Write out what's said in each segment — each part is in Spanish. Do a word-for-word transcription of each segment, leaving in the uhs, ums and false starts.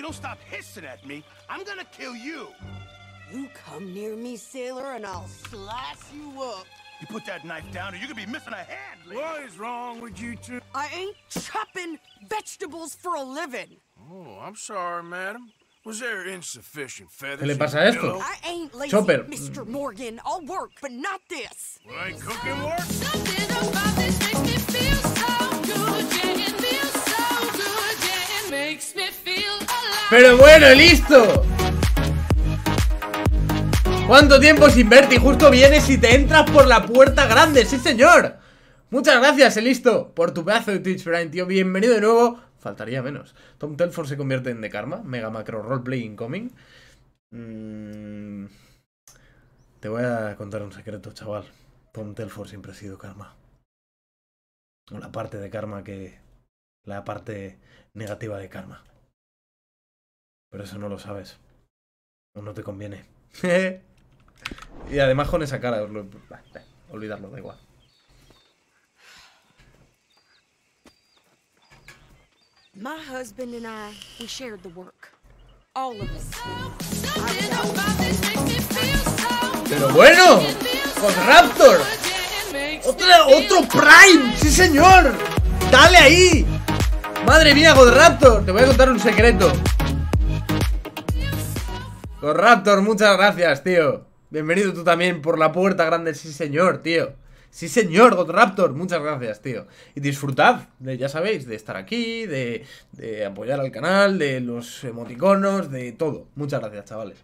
don't stop hissing at me, I'm gonna kill you. You come near me, sailor, and I'll slice you up. You put that knife down or you're gonna be missing a hand, lady. What is wrong with you two? I ain't chopping vegetables for a living. Oh, I'm sorry, madam. Was there insufficient feathers? ¿Qué le pasa a esto? I ain't lazy, Chopper. Mister Morgan. I'll work, but not this. Well, ain't cooking work? Something about this makes me feel so good, yeah, it feels so good, yeah, it makes me feel alive. Pero bueno, listo. ¿Cuánto tiempo sin verte? Y justo vienes y te entras por la puerta grande. ¡Sí, señor! Muchas gracias, Elisto, por tu pedazo de Twitch Prime, tío. Bienvenido de nuevo. Faltaría menos. Tom Telford se convierte en The Karma. Mega macro roleplay incoming. Mm... Te voy a contar un secreto, chaval. Tom Telford siempre ha sido Karma. O la parte de Karma que... La parte negativa de Karma. Pero eso no lo sabes. O no te conviene. Y además con esa cara, lo... olvidarlo, da igual. My husband and I, we shared the work. All of us. Something about this makes me feel so good. Pero bueno, con Raptor. Otro, otro Prime, sí señor. Dale ahí. Madre mía, God Raptor. Te voy a contar un secreto. God Raptor, muchas gracias, tío. Bienvenido tú también por la puerta grande, sí señor, tío. Sí señor, God Raptor, muchas gracias, tío. Y disfrutad, de, ya sabéis, de estar aquí, de, de apoyar al canal, de los emoticonos, de todo. Muchas gracias, chavales.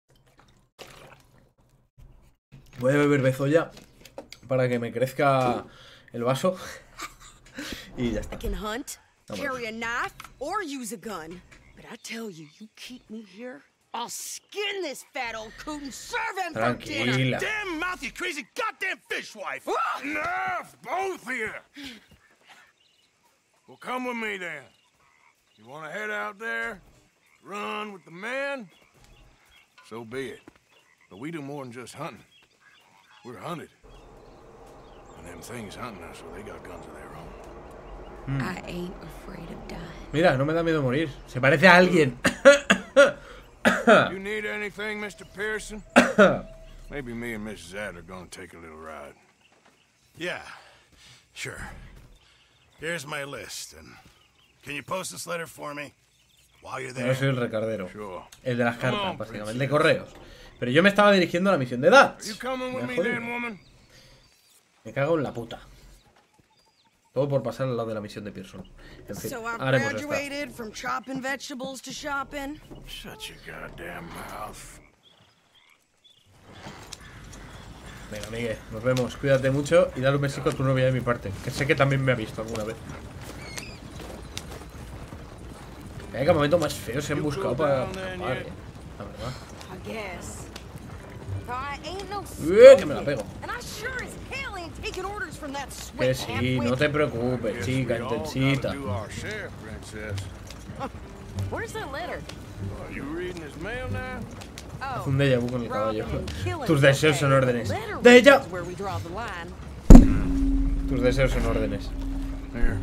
Voy a beber bezoya para que me crezca el vaso. Y ya está. I can hunt, carry a knife, or use a gun. But I tell you, you keep me here, I'll skin this fat old coot and serve him for dinner. Tranquila. Damn mouth, you crazy goddamn fishwife! Enough, both of you. Well, come with me then. You want to head out there, run with the men? So be it. But we do more than just hunting. We're hunted. And them things hunting us, well, they got guns of their own. I ain't afraid of dying. Mira, no me da miedo morir. Se parece a alguien. You need anything, Mister Pearson? Maybe me and Missus Adler are gonna take a little ride. Yeah, sure. Here's my list, and can you post this letter for me while you're Yo there? soy el recardero. Sure. El de las Come cartas, on, básicamente. El princess. de correos. Pero yo me estaba dirigiendo a la misión de Are you Dutch. coming with Me me jodido. then, woman? Me cago en la puta. Todo por pasar al lado de la misión de Pearson. En fin, So I've haremos esta. graduated from chopping vegetables to shopping. Shut your goddamn mouth. Venga, Miguel, nos vemos. Cuídate mucho y dale un besico a tu novia de mi parte, que sé que también me ha visto alguna vez. Mira qué momento más feo se han buscado para escapar, eh. La verdad. I guess. I ain't no Eh, que me la pego. And I sure as hell ain't taking orders from that Que sweet sí, no te preocupes, Guess chica, we all intensita. gotta do our share, princess. Where's that letter? Are you reading his mail now? Oh, Haz un déjà vu con el caballo. robbing and killing Tus is deseos okay. son órdenes. Letter ¡Déjà! is where we draw the line. Tus deseos son órdenes. Here.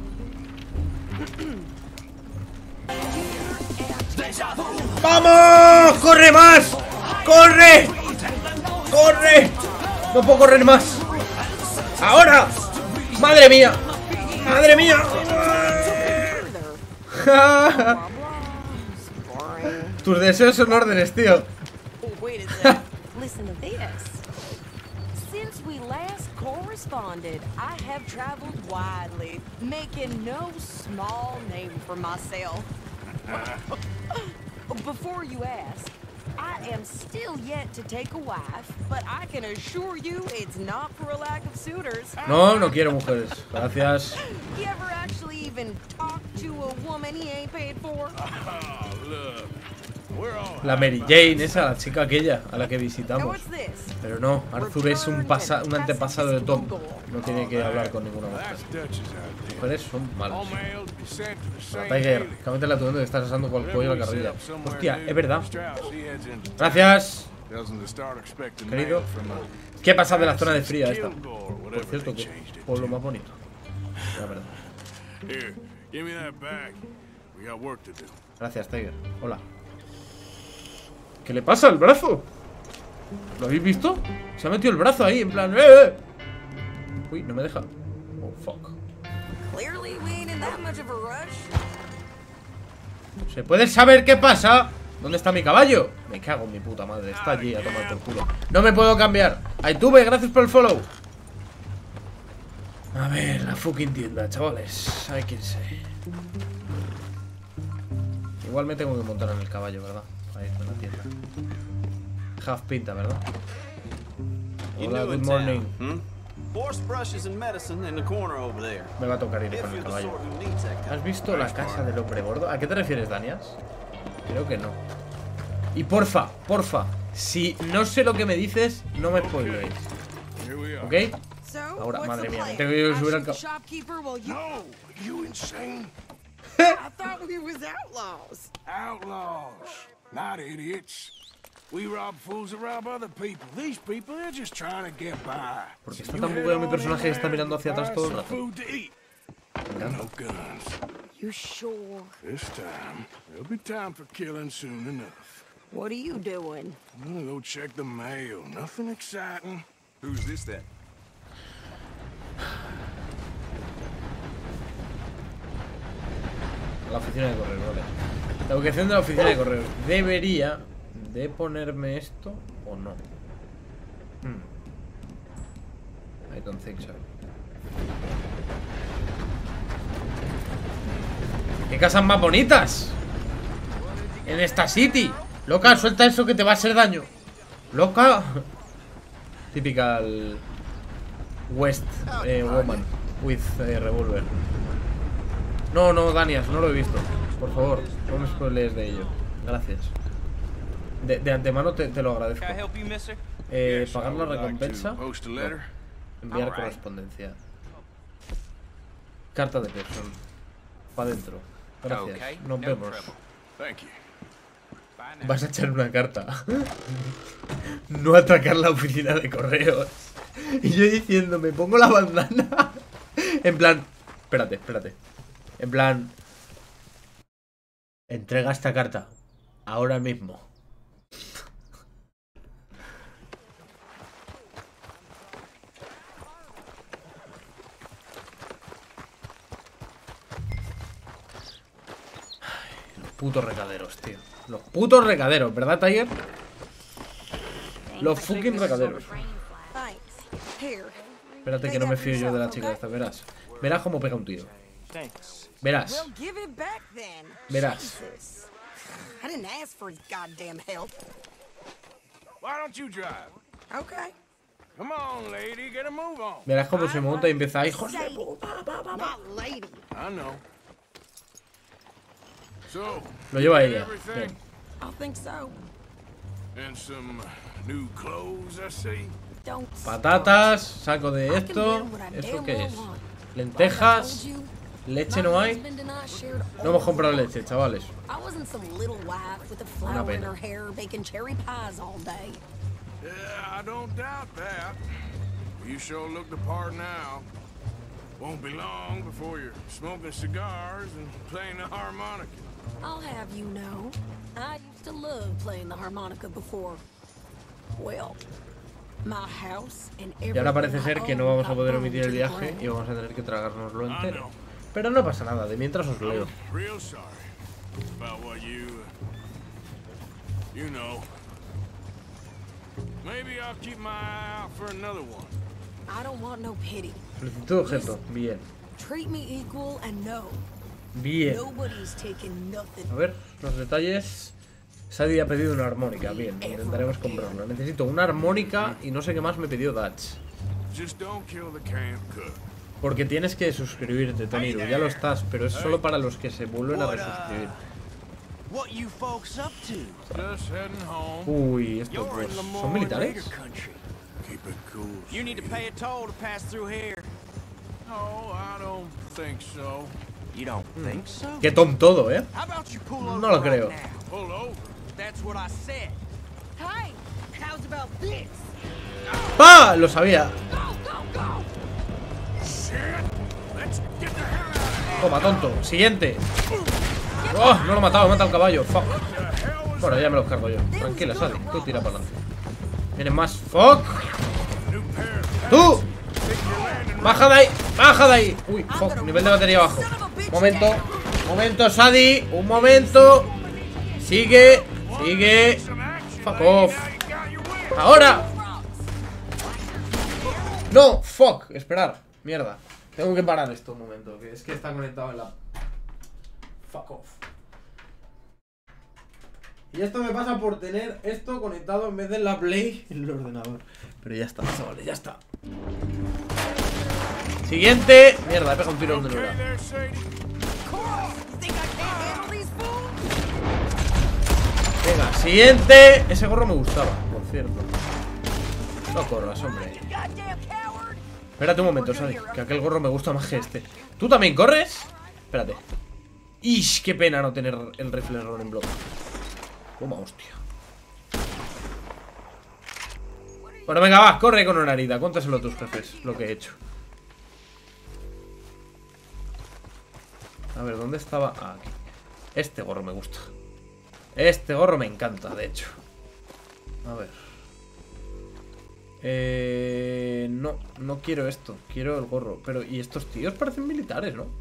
¡Vamos! ¡Corre más! ¡Corre! ¡Corre! No puedo correr más. ¡Ahora! ¡Madre mía! ¡Madre mía! Tus deseos son órdenes, tío. Wait a second. Listen to this. Since we last corresponded, I have traveled widely, making no small name for myself. Before you ask, I am still yet to take a wife, but I can assure you it's not for a lack of suitors. No, no quiero mujeres. Gracias. You ever actually even talk to a woman he ain't paid for? Oh, look. We're all La Mary Jane, esa, la chica aquella a la que Now visitamos. what's this? Pero no, Arthur es un, pasa un antepasado de Tom. No tiene que hablar con ninguna mujer. That's Dutch's out there. Mujeres son All malas. mail to be sent to the same Tiger, daily. cámete la tuendo que estás asando con el pollo y la carrilla. Hostia, es verdad. Strauss, he heads into town. Gracias. Tells him to start expecting Querido. mail from a ¿Qué pasa de la zona de fría esta? Kilgore, Por whatever cierto, they que changed it pueblo to. más bonito. La verdad. Here, give me that bag. We got work to do. Gracias, Tiger. Hola. ¿Qué le pasa al brazo? ¿Lo habéis visto? Se ha metido el brazo ahí, en plan... ¡Eh, eh! Uy, no me deja. Oh, fuck. Clearly, we ain't in that much of a rush. ¿Se puede saber qué pasa? ¿Dónde está mi caballo? Me cago en mi puta madre. Está allí a tomar por culo. No me puedo cambiar. Ahí tuve, gracias por el follow. A ver, la fucking tienda, chavales. Hay que irse. Igual me tengo que montar en el caballo, ¿verdad? Para irme a la tienda. Half pinta, ¿verdad? Hola, good morning. Me va a tocar ir con el caballo. ¿Has visto la casa del hombre gordo? ¿A qué te refieres, Danias? Creo que no. Y porfa, porfa, si no sé lo que me dices, no me spoileéis. ¿Ok? Ahora, madre mía, me tengo que subir al caballo. No, you insane? I thought we was outlaws. Outlaws, not idiots. We rob fools that rob other people. These people, they're just trying to get by. Porque está tan bugueado mi personaje que está mirando hacia atrás todo el rato. Food to eat. No guns. You sure? This time, there'll be time for killing soon enough. What are you doing? I'm gonna go check the mail. Nothing exciting. Who's this then? La oficina de correos, vale. La ubicación de la oficina de correos. Debería de ponerme esto o no. Hmm. I don't think so. ¡Qué casas más bonitas! En esta city. Loca, suelta eso que te va a hacer daño. Loca. Typical West eh, woman with eh, revolver. No, no, Danias, no lo he visto. Por favor, no me spoilees de ello. Gracias. De, de antemano te, te lo agradezco. Eh, pagar la recompensa. No. Enviar correspondencia. Carta de persona. Pa' dentro. Gracias. Nos vemos. Vas a echar una carta. No atracar la oficina de correos. Y yo diciendo, me pongo la bandana. En plan, espérate, espérate. En plan, entrega esta carta ahora mismo. Ay, los putos recaderos, tío. Los putos recaderos, ¿verdad, Tiger? Los fucking recaderos. Thanks. Here. Espérate que no me fío yo de la chica esta, verás. Verás cómo pega un tiro. Verás. Well, give it back then. Verás. Jesus. I didn't ask for his goddamn help. Why don't you drive? Okay. Come on, lady, get a move on. Verás cómo se monta y empieza a hijos de puta. Not lady. I know. So, Lo lleva ella. everything? Bien. I think so. And some new clothes, I see. Don't Patatas, saco de esto. ¿Eso qué es? Lentejas. Leche no hay. No hemos comprado leche, chavales. I wasn't some little wife with a Una flower in pena. her hair baking cherry pies all day. Yeah, I don't doubt that. You sure look the part now. Won't be long before you're smoking cigars and playing the harmonica. I'll have you know, I used to love playing the harmonica before. Well, my house and Y ahora parece everything ser I que no owned vamos a got poder burned omitir el to the viaje ground. y vamos a tener que tragárnoslo I entero. know. Pero no pasa nada, de mientras os leo. I'm real sorry about what you, you know. Maybe I'll keep my eye out for another one. I don't want no pity. Solicitud de objeto. Bien. Treat me equal and no, Bien. nobody's taking nothing. A ver, los detalles. Sadie ha pedido una armónica. Bien, intentaremos comprarla. Necesito una armónica y no sé qué más me pidió Dutch. Just don't kill the camp cook. Porque tienes que suscribirte, Toniru. Ya lo estás, pero es solo para los que se vuelven a resuscribir. What you folks up to? Just heading home. Uy, estos You're dos. in the ¿Son more militares? later country. Keep it cool. You need to pay a toll to pass through here. No, I don't think so. You don't think so? Qué tom todo, ¿eh? How about you pull over No lo right creo. now? Pull over. That's what I said. Hey, how's about this? ¡Pa! Lo sabía. Go, go, go! Shit! Let's get the hell out of here. Toma, tonto. Siguiente. ¡Oh! No lo he matado, he matado al caballo. Fuck. Bueno, ya me los cargo yo. Tranquila, Sadie. Tú tira para adelante. Vienen más. ¡Fuck! ¡Tú! ¡Baja de ahí! ¡Baja de ahí! Uy, fuck. Nivel de batería bajo. Momento. Momento, Sadie. Un momento. Sigue. Sigue. Fuck off. ¡Ahora! No, fuck. Esperar. Mierda. Tengo que parar esto un momento. Que es que está conectado en la... Fuck off. Y esto me pasa por tener esto conectado en vez de la Play en el ordenador. Pero ya está, chavales, ya está. Siguiente. Mierda, he pegado un tiro donde no era. Venga, siguiente. Ese gorro me gustaba, por cierto. No corras, hombre. Espérate un momento, Sadie, que aquel gorro me gusta más que este. ¿Tú también corres? Espérate. Ish, qué pena no tener el rifle en block. Toma, hostia. Bueno, venga, va, corre con una herida. Cuéntaselo a tus jefes, lo que he hecho. A ver, ¿dónde estaba? Ah, aquí. Este gorro me gusta. Este gorro me encanta, de hecho. A ver. Eh... No, no quiero esto. Quiero el gorro. Pero, y estos tíos parecen militares, ¿no?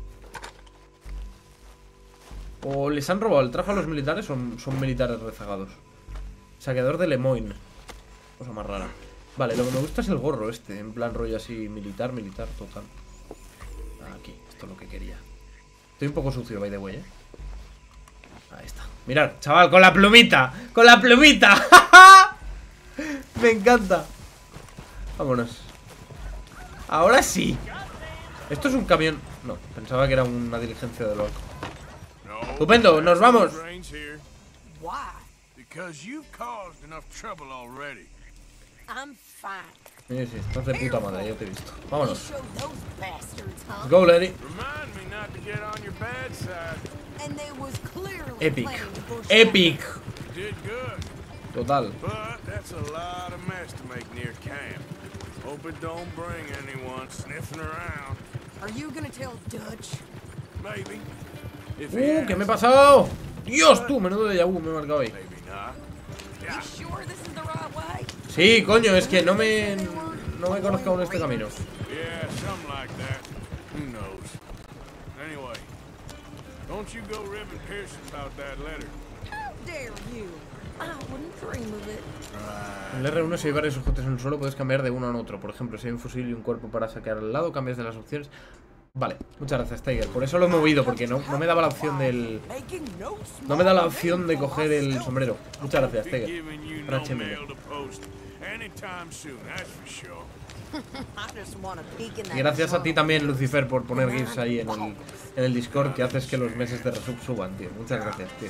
O les han robado el traje a los militares o son, son militares rezagados. Saqueador de Lemoyne. Cosa más rara. Vale, lo que me gusta es el gorro este. En plan rollo así, militar, militar, total. Aquí, esto es lo que quería. Estoy un poco sucio, by the way, ¿eh? Ahí está. Mirad, chaval, con la plumita. Con la plumita. Me encanta. Vámonos. Ahora sí. Esto es un camión. No, pensaba que era una diligencia de loco. Estupendo, nos vamos. Why? Because you've caused enough trouble already. I'm fine. Sí, sí, estás de puta madre, ya te he visto. Vámonos. Show those bastards, huh? Let's go, lady. Remind me not to get on your bad side. And they was clearly Epic. planning to push Epic. You did good, Total. but that's a lot of mess to make near camp. Hope it don't bring anyone sniffing around. Are you gonna tell Dutch? Maybe. If he Uh, ¿qué me he asks, pasado? Dios, tú, menudo de vu me he marcado ahí. maybe not. You sure this is the right way? Sí, coño, es que no me... No me conozco aún este camino. Yeah, something like that. Who knows? Anyway, don't you go ribbing Pearson about that letter. How dare you? I wouldn't dream of it. En el R uno, si hay varios objetos en el suelo, puedes cambiar de uno a otro. Por ejemplo, si hay un fusil y un cuerpo para saquear al lado, cambias de las opciones. Vale, muchas gracias, Tiger. Por eso lo he movido, porque no, no me daba la opción del... Making no No me da la opción de coger el sombrero. Muchas gracias, Tiger. Giving you Para no H M. mail to post anytime soon, that's for sure. I just want a peek in that Y gracias a ti journal. también, Lucifer, por poner GIFs ahí en el, en el Discord, que haces que los meses de resub suban, tío. Muchas gracias, tío.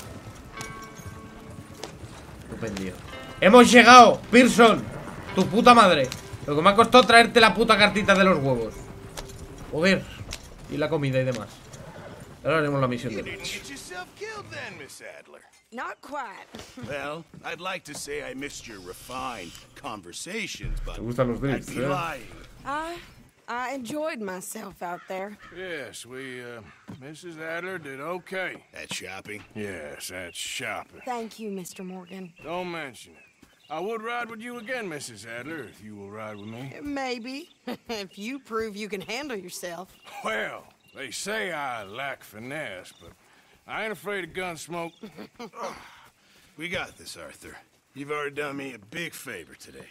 Estupendo. ¡Hemos llegado! ¡Pearson! ¡Tu puta madre! Lo que me ha costado traerte la puta cartita de los huevos. Joder. Y la comida y demás. Ahora haremos la misión de Didn't noche. get yourself killed then, Miss Adler. Not quite. Well, I'd like to say I missed your refined conversations, but Te gustan los I'd drifts, be eh? lying. I I enjoyed myself out there. Yes, we, uh, Missus Adler did okay. That shopping. Yes, that's shopping. Thank you, Mister Morgan. Don't mention it. I would ride with you again, Missus Adler, if you will ride with me. Maybe. If you prove you can handle yourself. Well, they say I lack finesse, but I ain't afraid of gun smoke. We got this, Arthur. You've already done me a big favor today.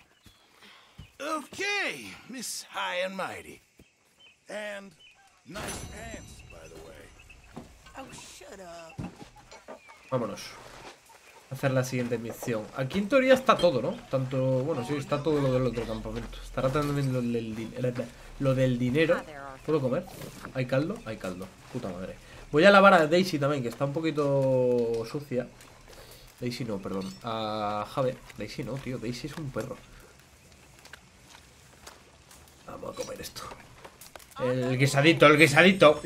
Okay, Miss High and Mighty. And nice pants, by the way. Oh, shut up. Vámonos. Hacer la siguiente misión. Aquí en teoría está todo, ¿no? Tanto, bueno, sí, está todo lo del otro campamento. Estará también lo del, din- lo del dinero. ¿Puedo comer? ¿Hay caldo? Hay caldo. Puta madre. Voy a lavar a Daisy también, que está un poquito sucia. Daisy no, perdón. A Jave. Daisy no, tío. Daisy es un perro. Vamos a comer esto. El guisadito, el guisadito.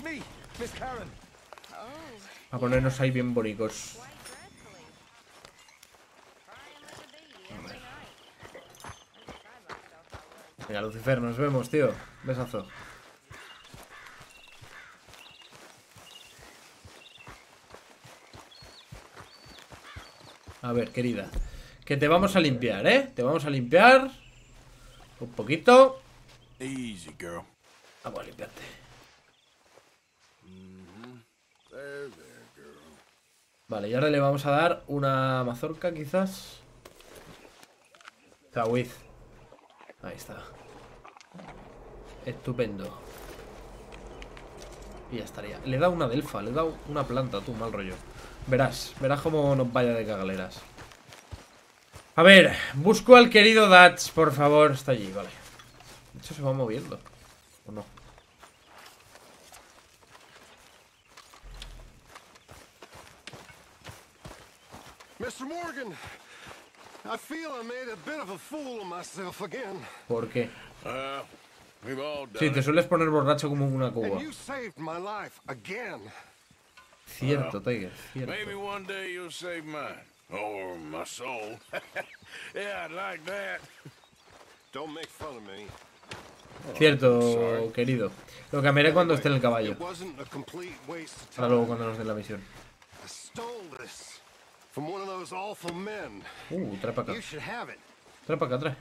A ponernos ahí bien bonitos. Venga, Lucifer, nos vemos, tío. Besazo. A ver, querida, que te vamos a limpiar, ¿eh? Te vamos a limpiar un poquito. Easy, girl. Vamos a limpiarte. There, there, girl. Vale, y ahora le vamos a dar una mazorca, quizás. Cawiz. Ahí está. Estupendo. Y ya estaría. Le he dado una delfa, le he dado una planta, tú, mal rollo. Verás, verás cómo nos vaya de cagaleras. A ver, busco al querido Dutch, por favor. Está allí, vale. De hecho se va moviendo. ¿O no? Mister Morgan, I feel I made a bit of a fool of myself again. ¿Por qué? Uh, we've all done Sí, te it. sueles poner borracho como una cuba. And you saved my life again. Cierto, Tiger, Maybe cierto. one day you'll save mine. Or my soul. Yeah, I'd like that. Don't make fun of me. Cierto, querido. Lo cambiaré cuando esté en el caballo. It wasn't a complete waste of Ahora luego time. cuando nos den la misión. I stole this from one of those awful men. Uh, trae para acá. You should have it. Trae para acá, trae.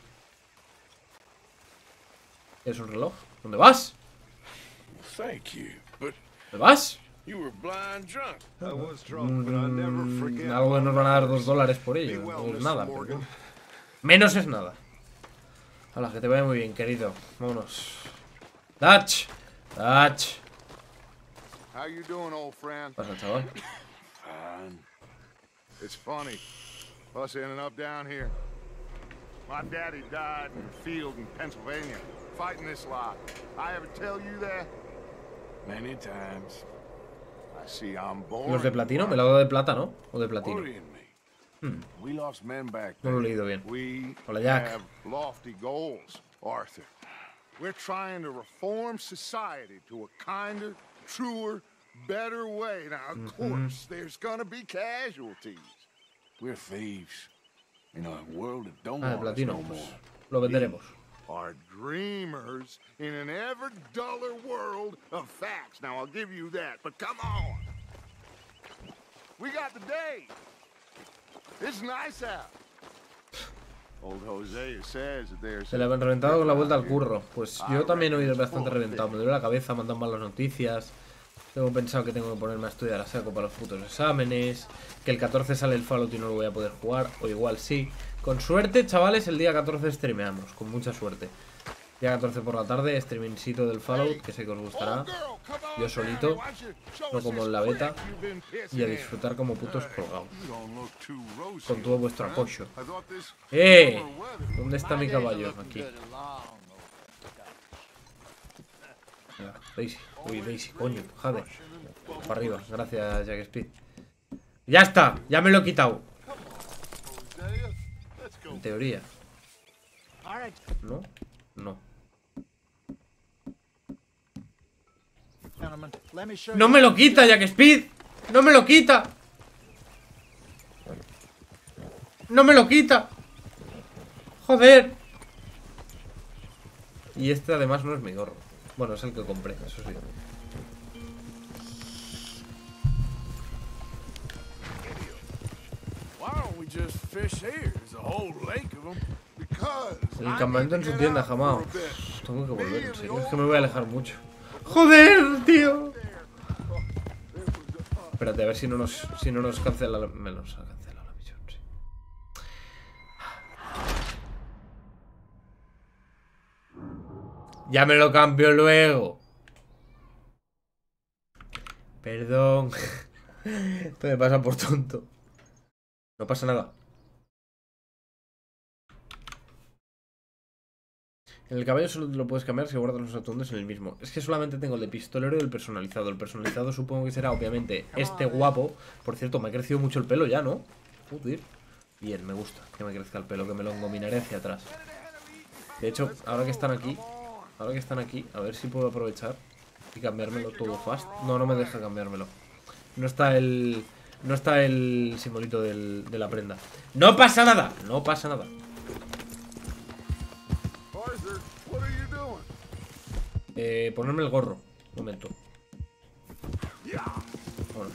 ¿Es un reloj? ¿Dónde vas? Thank you. But ¿Dónde vas? you were blind drunk. I was drunk, but I never forget. Mm, algo que nos van a dar dos dólares por Be ello. well, No es Mister nada. Morgan. Pero... Menos es nada. Hola, que te vaya muy bien, querido. Vámonos. Dutch. Dutch. How you doing, old friend? ¿Qué pasa, chaval? Fine. It's funny, us ending up down here. My daddy died in the field in Pennsylvania, fighting this lot. I ever tell you that? Many times. I see I'm born. Los de platino, me lo he dado de plata, ¿no? O de platino. Worrying me. We lost men back No lo he then. leído bien. We Hola, Jack. have lofty goals, Arthur. We're trying to reform society to a kinder, truer, better way. Now, of course, there's gonna be casualties. We're thieves. In a world that don't Ah, de want us platino. no Pues more. lo venderemos. Are dreamers in an ever duller world of facts. Now, I'll give you that, but come on. We got the day. It's nice out. Old Hosea says that there's... Se le han reventado con la vuelta al curro. Pues yo también he oído bastante reventado. Me duele la cabeza, me han dado malas noticias. Tengo pensado que tengo que ponerme a estudiar a saco para los futuros exámenes. Que el catorce sale el Fallout y no lo voy a poder jugar. O igual sí. Con suerte, chavales, el día catorce streameamos. Con mucha suerte. Día catorce por la tarde, streamingcito del Fallout, que sé que os gustará. Yo solito, no como en la beta. Y a disfrutar como putos colgados. Con todo vuestro apoyo. ¡Eh! ¿Dónde está mi caballo? Aquí. Venga, Daisy. Uy, Daisy, coño, jade. Para arriba, gracias, Jack Speed. ¡Ya está! ¡Ya me lo he quitado! En teoría. ¿No? No. ¡No me lo quita, Jack Speed! ¡No me lo quita! ¡No me lo quita! ¡Joder! Y este además no es mi gorro. Bueno, es el que compré, eso sí. Why don't we just fish here? There's a whole lake of them. Because El campamento en su tienda, jamás. Tengo que volver, en serio. Es que me voy a alejar mucho. ¡Joder, tío! Espérate, a ver si no nos, si no nos cancela la, me nos ha cancelado la misión, sí. Ya me lo cambio luego. Perdón. Esto me pasa por tonto. No pasa nada. En el caballo solo te lo puedes cambiar si guardas los atuendos en el mismo. Es que solamente tengo el de pistolero y el personalizado. El personalizado supongo que será, obviamente, este guapo. Por cierto, me ha crecido mucho el pelo ya, ¿no? Joder. Bien, me gusta que me crezca el pelo, que me lo engominaré hacia atrás. De hecho, ahora que están aquí, ahora que están aquí, a ver si puedo aprovechar y cambiármelo todo fast. No, no me deja cambiármelo. No está el... No está el simbolito del, de la prenda. ¡No pasa nada! No pasa nada. Arthur, what are you doing? Eh, ponerme el gorro. Un momento. Vámonos.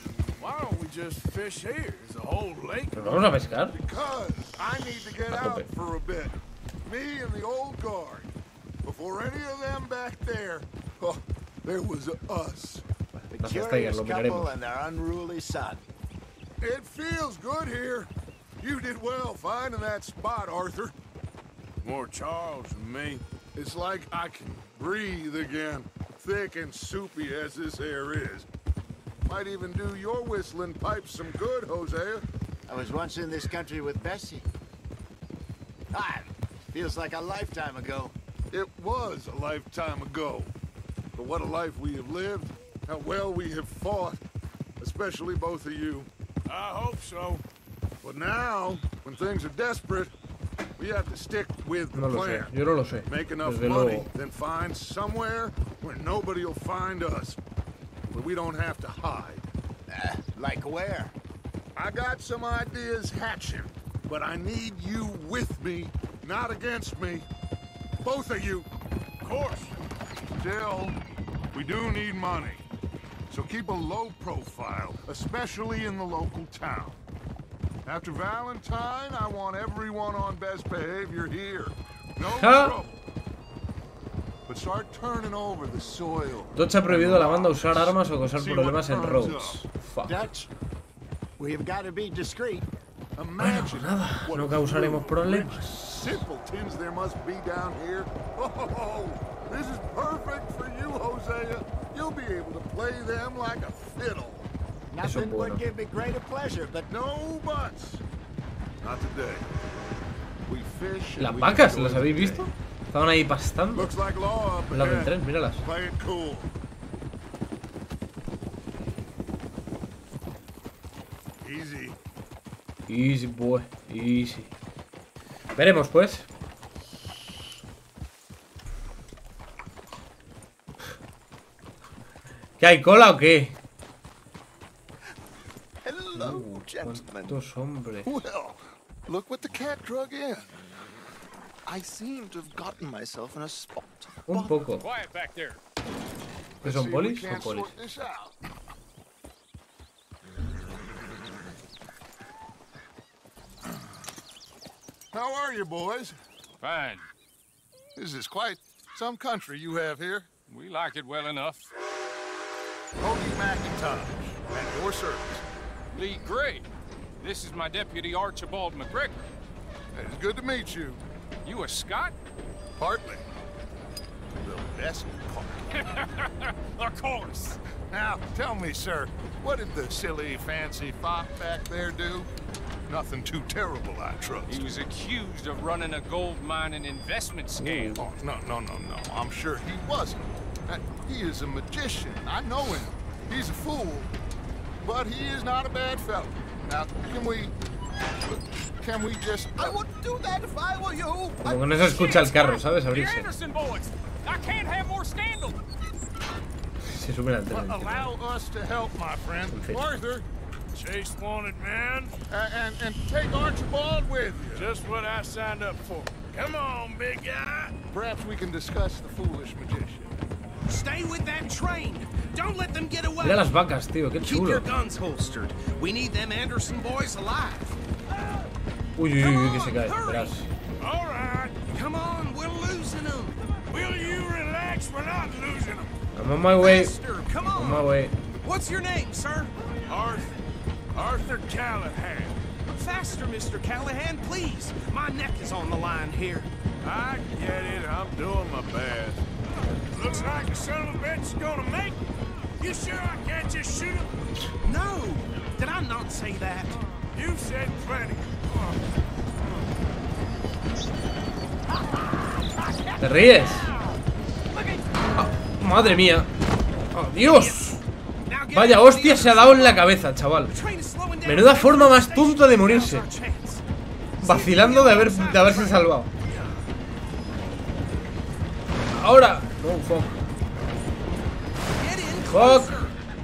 Why don't we just fish here? There's a whole lake. ¿Nos vamos a pescar? Because I need to get A out tope. for a bit. Me and the old guard. Before any of them back there, oh, there was us. Gracias, Tiger, lo miraremos. and their unruly son. It feels good here. You did well finding that spot, Arthur. More Charles than me. It's like I can breathe again, thick and soupy as this air is. Might even do your whistling pipes some good, Hosea. I was once in this country with Bessie. Ah, feels like a lifetime ago. It was a lifetime ago. But what a life we have lived, how well we have fought, especially both of you. I hope so. But now, when things are desperate, we have to stick with the No lo sé, plan. yo no lo sé. Make enough Desde money, luego. then find somewhere where nobody will find us. Where we don't have to hide. Uh, like where? I got some ideas hatching, but I need you with me, not against me. Both of you. Of course. Still, we do need money. So keep a low profile, especially in the local town. After Valentine, I want everyone on best behavior here. No Huh? trouble. But start turning over the soil. Dutch ha prohibido a la banda usar armas o causar See problemas what en turns roads. up. Fuck. Dutch, we've got to be discreet. Imagine nada, what no a causaremos few problemas. rich simpletons there must be down here. Oh, this is perfect for you, Hosea. You'll be able to play them like a fiddle. Nothing bueno. would give me greater pleasure, but No buts. Not today. We fish and Las we vacas, enjoy ¿las the habéis day. visto? Estaban ahí pastando. Looks like law up Al lado del ahead. tren, míralas. Play it cool. Easy. Easy, boy. Easy. Veremos, pues. ¿Qué hay, cola o qué? hello, gentlemen. ¿Cuántos hombres? Well, look what the cat drug in. I seem to have gotten myself in a spot. Un poco. Quiet back there. ¿Qué son See if we polis? Son can't polis. sort this out. How are you, boys? Fine. This is quite some country you have here. We like it well enough. Cody McIntosh, at your service. Lee Gray. This is my deputy Archibald McGregor. It's good to meet you. You a Scot? Partly. The best part. Of course. Now, tell me, sir, what did the silly, fancy fop back there do? Nothing too terrible, I trust. He was accused of running a gold mining investment scam. Oh, no, no, no, no. I'm sure he wasn't. Uh, He is a magician. I know him. He's a fool. But he is not a bad fellow. Now, can we... Can we just... I wouldn't do that if I were you. Como que no se escucha el carro, ¿sabes? The Abrirse. Anderson boys. I can't have more scandal. Se suben al tren. Allow us to help, my friend. En fin. Arthur, Chase wanted man. and, and, and take Archibald with you. Just what I signed up for. Come on, big guy. Perhaps we can discuss the foolish magician. Stay with that train. Don't let them get away. Mira las vacas, tío, qué Keep your chulo. guns holstered. We need them Anderson boys alive. Uy, uy, uy, que se cae, verás. All right. Come on, we're losing them. Will you relax? We're not losing them. I'm on my way. Faster, come On my on. way. What's your name, sir? Arthur. Arthur Callahan. Faster, Mister Callahan, please. My neck is on the line here. I get it. I'm doing my best. Looks like the son of a bitch is gonna make it. You sure I can't just shoot him? No, did I not say that? You said plenty. ¿Te ríes? Ah, madre mía. ¡Oh, Dios! Now get Vaya out of hostia the se ha dado en la cabeza, chaval. The train is slowing down. Menuda forma más tonta de morirse. Now's our chance. Vacilando de, haber, de haberse salvado. Ahora. No, fuck. Get in Fuck. closer.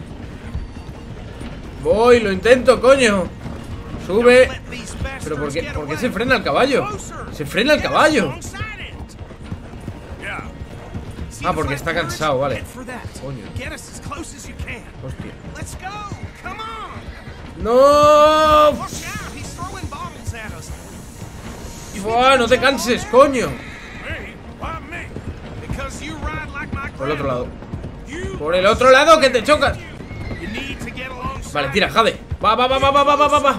Voy, lo intento, coño. Sube. Don't let these bastards Pero ¿por qué, get ¿por qué away. se frena el caballo? Closer. Se frena el Get us caballo. alongside it. Yeah. See Ah, the porque flat está cars? cansado, vale. Head for that. Coño. Get us as close as you can. Hostia. Let's go. Come on. ¡No! Watch out, he's throwing bottles at us. ¡Buah, no te canses, coño! Me? Why me? Because you ride like my Por el otro lado. You Por el otro lado, que te chocas. You need to get alongside. Vale, tira, Jade. Va, va, va, va, va, va, va, va, va.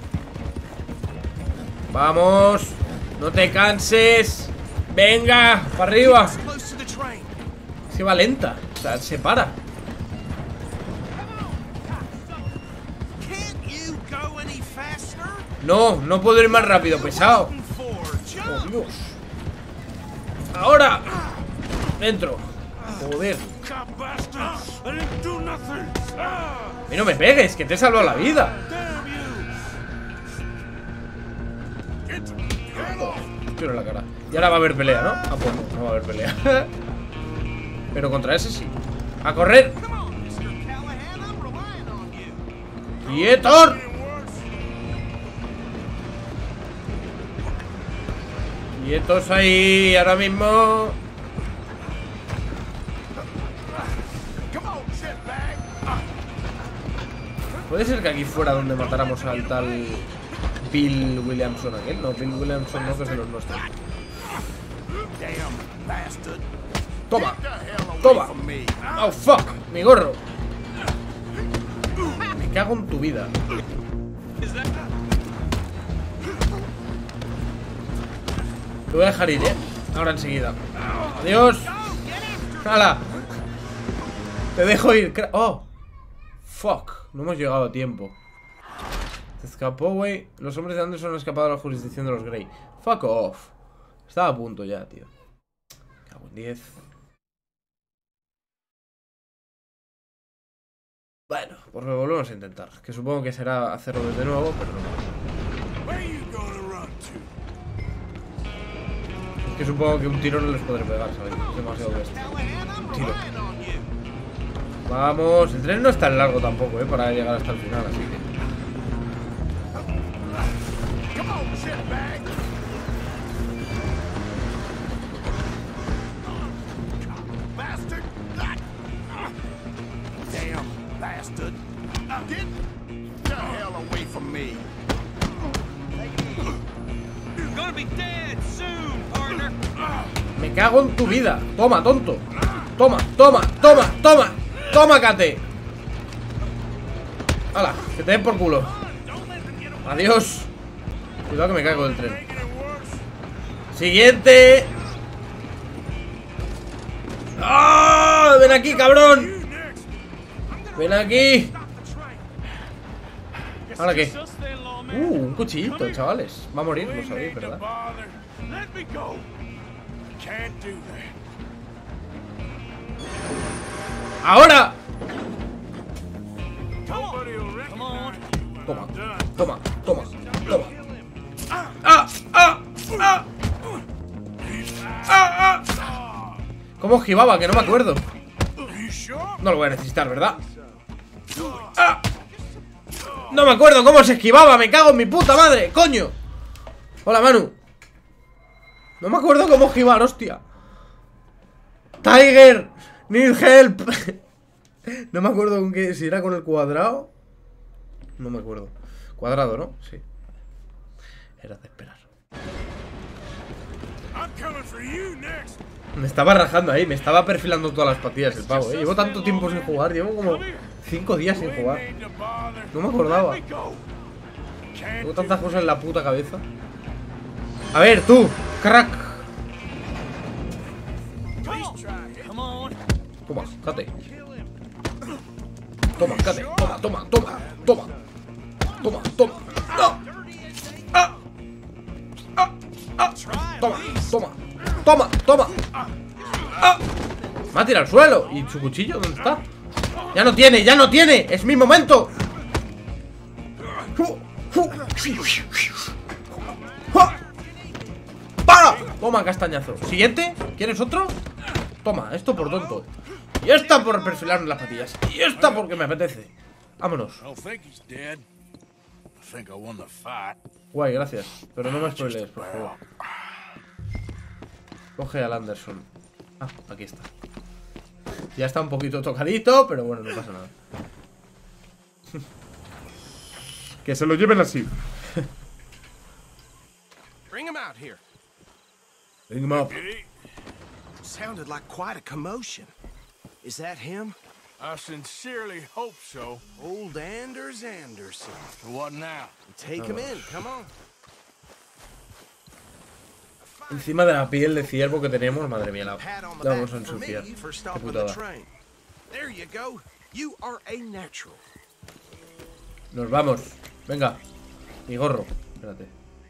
Vamos. No te canses. Venga, para arriba. Close to the train. Es que va lenta. O sea, se para. Can't you go any faster? No, no puedo ir más rápido, pesado. Waiting for Oh, jump. Dios. Ahora. Dentro. Joder. Cop bastard. I didn't do nothing. Ah, A mí no me pegues, que te he salvado la vida. damn you. Get, get off. Tiro en la cara. Y ahora va a haber pelea, ¿no? Ah, pues no, no va a haber pelea. Pero contra ese sí. ¡A correr! Come on, mister Callahan, I'm relying on you. ¡Quietos! Quietos ahí, ahora mismo. Puede ser que aquí fuera donde matáramos al tal Bill Williamson aquel. No, Bill Williamson no, que es de los nuestros. Toma, toma. Oh, fuck, mi gorro. Me cago en tu vida. Te voy a dejar ir, eh. Ahora enseguida. Adiós. ¡Hala! Te dejo ir. Oh. Fuck. No hemos llegado a tiempo. Se escapó, güey. Los hombres de Anderson han escapado a la jurisdicción de los Grey. Fuck off. Estaba a punto ya, tío. Cago en diez. Bueno, pues lo volvemos a intentar. Que supongo que será hacerlo desde nuevo, pero no. Es que supongo que un tiro no les podré pegar, ¿sabes? Es demasiado bestia. Un tiro. Vamos, el tren no es tan largo tampoco, ¿eh? Para llegar hasta el final, así que... Me cago en tu vida. Toma, tonto. Toma, toma, toma, toma. Toma, Kate. Hala, que te den por culo. Adiós. Cuidado que me caigo del tren. Siguiente. ¡Ah! ¡Ven aquí, cabrón! ¡Ven aquí! ¿Ahora qué? Uh, un cuchillito, chavales. Va a morir, lo sabéis, ¿verdad? ¡Ahora! Toma, toma, toma, toma. ¡Ah! ¡Ah! ¡Ah! ¡Ah! ¡Ah! ¿Cómo esquivaba? Que no me acuerdo. No lo voy a necesitar, ¿verdad? ¡Ah! No me acuerdo cómo se esquivaba. Me cago en mi puta madre, coño. Hola, Manu. No me acuerdo cómo esquivar, hostia. Tiger, need help. No me acuerdo con qué. Si era con el cuadrado. No me acuerdo. Cuadrado, ¿no? Sí. Era de esperar. Me estaba rajando ahí. Me estaba perfilando todas las partidas el pavo, ¿eh? Llevo tanto tiempo sin jugar. Llevo como cinco días sin jugar. No me acordaba. Tengo tantas cosas en la puta cabeza. A ver, tú, crack. Toma, cate. Toma, cate. Toma, toma, toma, toma. Toma, toma. ¡Ah! ¡Ah! ¡Ah! ¡Ah! Toma, toma. Toma, toma. ¡Ah! Me ha tirado al suelo. ¿Y su cuchillo dónde está? Ya no tiene, ya no tiene. Es mi momento. ¡Para! Toma, castañazo. Siguiente. ¿Quieres otro? Toma, esto por tonto. Y esta por perfilarme las patillas. Y esta porque me apetece. Vámonos. Guay, gracias. Pero no me spoilees, por favor. Coge al Anderson. Ah, aquí está. Ya está un poquito tocadito, pero bueno, no pasa nada. Que se lo lleven así. Bring him out here. Bring him up. Sounded like quite a commotion. Is that him? I sincerely hope so. Old Anders Anderson. What now? Take him in, come on. Encima de la piel de ciervo que tenemos, madre mía, la, Pat on the la vamos back a for ensuciar. me for Qué stopping the putada. train. There you go. You are a natural. Nos vamos. Venga. Mi gorro. Espérate.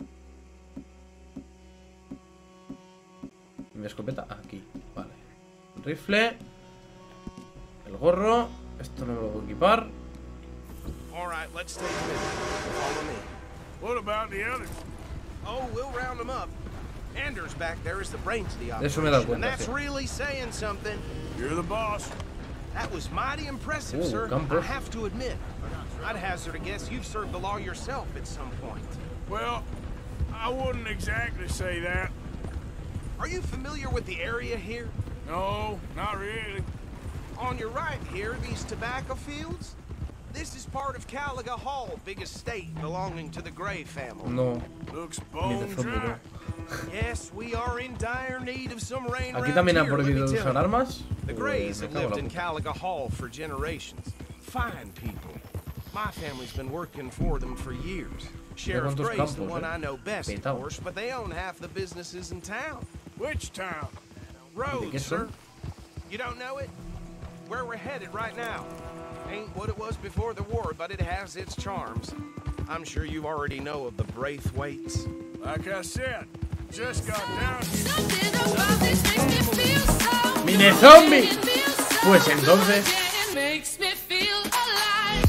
¿Y mi escopeta? Aquí. Vale. El rifle. El gorro. Esto no me lo puedo equipar. All right, let's take him in. Follow me. What about the others? Oh, we'll round them up. Anders back there is the brains of the De eso me he dado operation, and cuenta, that's sí. really saying something. You're the boss. That was mighty impressive, Ooh, sir. Campos. I have to admit. I'd hazard a guess you've served the law yourself at some point. Well, I wouldn't exactly say that. Are you familiar with the area here? No, not really. On your right here, these tobacco fields? This is part of Caliga Hall, big estate belonging to the Gray family. No. Looks Ni de bone zombie, dry. no. Yes, we are in dire need of some rain Aquí around también han here, let me prohibido tell usar you. armas. The Pues Grays me have cago en lived la in puta. Caliga Hall for generations. Fine people. My family's been working for them for years. Sheriff cuántos Gray's the campos, one eh. I know best, of Petao. course, but they own half the businesses in town. Which town? qué Roads, sir. son? You don't know it? Where we're headed right now. Ain't what it was before the war, but it has its charms. I'm sure you already know of the Braithwaites. Like I said, just got down here. Something about this makes me feel so ¡Mine good. zombie! It feels so Pues entonces. good. It makes me feel alive.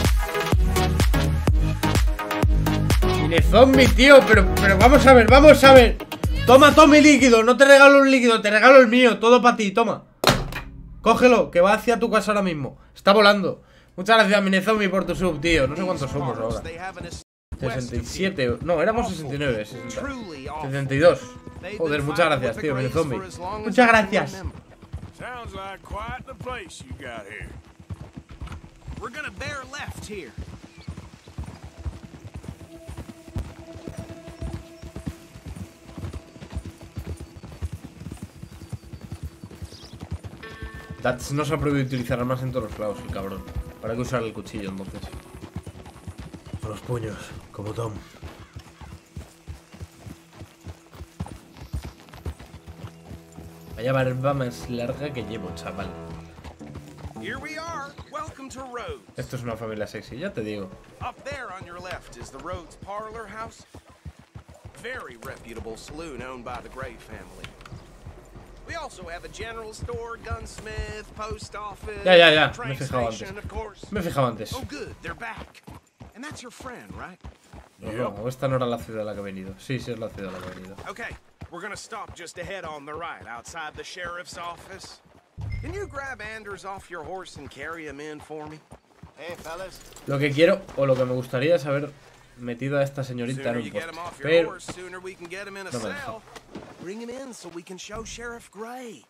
Mine zombie, tío. Pero, pero vamos a ver, vamos a ver. Toma, toma mi líquido. No te regalo un líquido, te regalo el mío. Todo para ti, toma. Cógelo, que va hacia tu casa ahora mismo. Está volando. Muchas gracias, Mine zombie, por tu sub, tío. No sé cuántos somos ahora. sesenta y siete. No, éramos sesenta y nueve. sesenta. setenta y dos. Joder, muchas gracias, tío, Mine zombie. Muchas gracias. Sounds like quite the place you got here. We're gonna bear left here. Dats no se ha prohibido utilizar armas en todos los lados, el cabrón. Habrá que usar el cuchillo entonces. Con los puños, como Tom. Vaya barba más larga que llevo, chaval. Here we are. Welcome to Rhodes. Esto es una familia sexy, ya te digo. Up there on your left is the Rhodes Parlor House. Very reputable saloon owned by the Gray family. We also have a general store, gunsmith, post office, Ya, ya, ya. Me train he fijado station, antes. of course. Me he fijado antes. Oh, good. They're back. And that's your friend, right? No, no, esta no era la ciudad a la que he venido. Sí, sí es la ciudad a la que he venido. Okay, we're gonna stop just ahead on the right, outside the sheriff's office. Can you grab Anders off your horse and carry him in for me? Hey, fellas. Lo que quiero, o lo que me gustaría es haber metido a esta señorita en Sooner un you get poste. him off your Pero horse, sooner we can get him in a no me deja. cell. Bring him in so we can show Sheriff Gray.